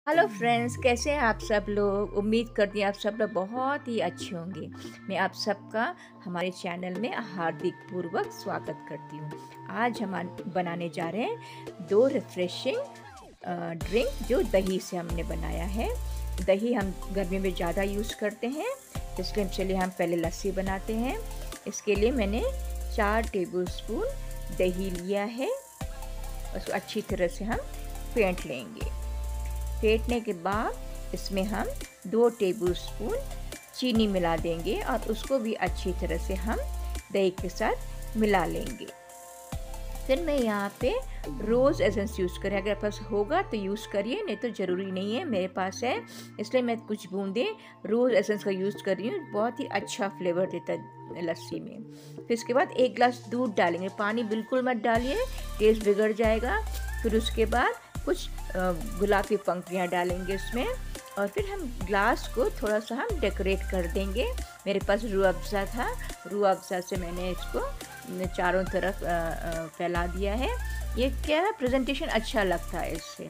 Hello friends, कैसे हैं आप सब लोग। उम्मीद करती हूँ आप सब लोग बहुत ही अच्छे होंगे। मैं आप सबका हमारे चैनल में हार्दिक पूर्वक स्वागत करती हूँ। आज हम बनाने जा रहे हैं दो रिफ्रेशिंग ड्रिंक जो दही से हमने बनाया है। दही हम गर्मी में ज़्यादा यूज़ करते हैं, इसलिए चलिए हम पहले लस्सी बनाते हैं। इसके लिए मैंने 4 टेबलस्पून दही लिया है। उसको अच्छी तरह से हम फेंट लेंगे। फेंटने के बाद इसमें हम 2 टेबलस्पून चीनी मिला देंगे और उसको भी अच्छी तरह से हम दही के साथ मिला लेंगे। फिर मैं यहाँ पे रोज़ एसेंस यूज़ करें, अगर पास होगा तो यूज़ करिए, नहीं तो ज़रूरी नहीं है। मेरे पास है इसलिए मैं कुछ बूंदे रोज़ एसेंस का यूज़ कर रही हूँ। बहुत ही अच्छा फ्लेवर देता है लस्सी में। फिर इसके बाद 1 गिलास दूध डालेंगे। पानी बिल्कुल मत डालिए, टेस्ट बिगड़ जाएगा। फिर उसके बाद कुछ गुलाब की पंखुड़ियाँ डालेंगे इसमें, और फिर हम ग्लास को थोड़ा सा हम डेकोरेट कर देंगे। मेरे पास रूह अफ़ज़ा था, रूह अफ़ज़ा से मैंने इसको चारों तरफ फैला दिया है। ये क्या है, प्रेजेंटेशन अच्छा लगता है इससे।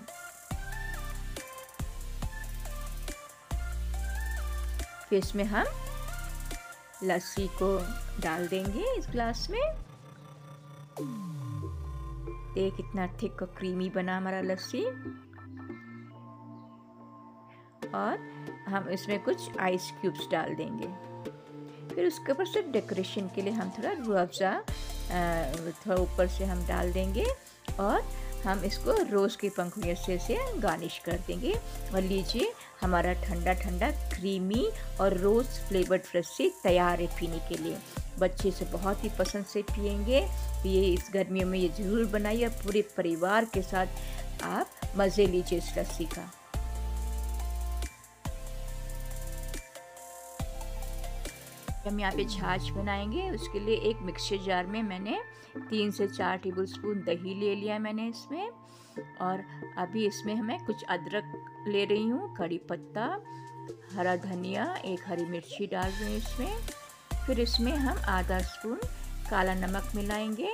फिर इसमें हम लस्सी को डाल देंगे इस ग्लास में। देख कितना थिक और क्रीमी बना हमारा लस्सी। और हम इसमें कुछ आइस क्यूब्स डाल देंगे। फिर उसके ऊपर सिर्फ डेकोरेशन के लिए हम थोड़ा रूह अफ़ज़ा थोड़ा ऊपर से हम डाल देंगे, और हम इसको रोज़ की पंखुड़ियों से गार्निश कर देंगे। और लीजिए, हमारा ठंडा ठंडा क्रीमी और रोज़ फ्लेवर्ड लस्सी तैयार है पीने के लिए। बच्चे से बहुत ही पसंद से पियेंगे। ये इस गर्मियों में ये ज़रूर बनाइए, पूरे परिवार के साथ आप मज़े लीजिए इस लस्सी का। हम यहाँ पे छाछ बनाएंगे। उसके लिए एक मिक्सर जार में मैंने 3 से 4 टेबलस्पून दही ले लिया मैंने इसमें। और अभी इसमें हमें कुछ अदरक ले रही हूँ, कड़ी पत्ता, हरा धनिया, 1 हरी मिर्ची डाल रही हूँ इसमें। फिर इसमें हम आधा स्पून काला नमक मिलाएंगे,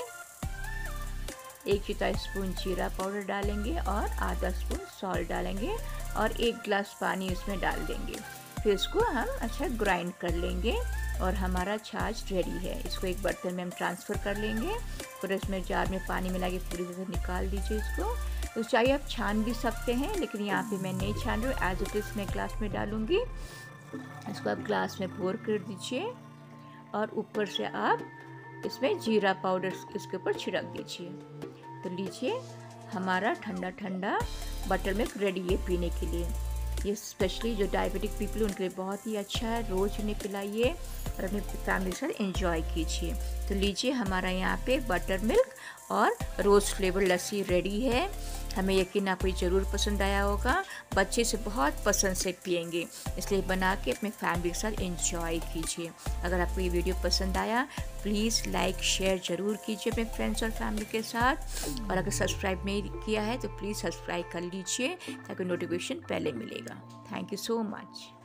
1 चौथाई स्पून जीरा पाउडर डालेंगे और आधा स्पून सॉल्ट डालेंगे, और 1 गिलास पानी उसमें डाल देंगे। फिर इसको हम अच्छा ग्राइंड कर लेंगे और हमारा छाछ रेडी है। इसको एक बर्तन में हम ट्रांसफ़र कर लेंगे। फिर इसमें जार में पानी मिला के पूरी तरह से निकाल दीजिए इसको। तो चाहिए आप छान भी सकते हैं, लेकिन यहाँ पे मैं नहीं छान रही हूँ, एज इट इज़ मैं ग्लास में डालूँगी। इसको आप ग्लास में पोर कर दीजिए, और ऊपर से आप इसमें जीरा पाउडर इसके ऊपर छिड़क दीजिए। तो लीजिए, हमारा ठंडा ठंडा बटर मिल्क रेडी है पीने के लिए। ये स्पेशली जो डायबिटिक पीपल उनके लिए बहुत ही अच्छा है। रोज़ इन्हें पिलाइए और अपने फैमिली के साथ एंजॉय कीजिए। तो लीजिए, हमारा यहाँ पे बटर मिल्क और रोज़ फ्लेवर लस्सी रेडी है। हमें यकीन आपको ये ज़रूर पसंद आया होगा। बच्चे से बहुत पसंद से पियेंगे, इसलिए बना के अपने फैमिली के साथ एंजॉय कीजिए। अगर आपको ये वीडियो पसंद आया, प्लीज़ लाइक शेयर ज़रूर कीजिए अपने फ्रेंड्स और फैमिली के साथ। और अगर सब्सक्राइब नहीं किया है तो प्लीज़ सब्सक्राइब कर लीजिए, ताकि नोटिफिकेशन पहले मिलेगा। Thank you so much.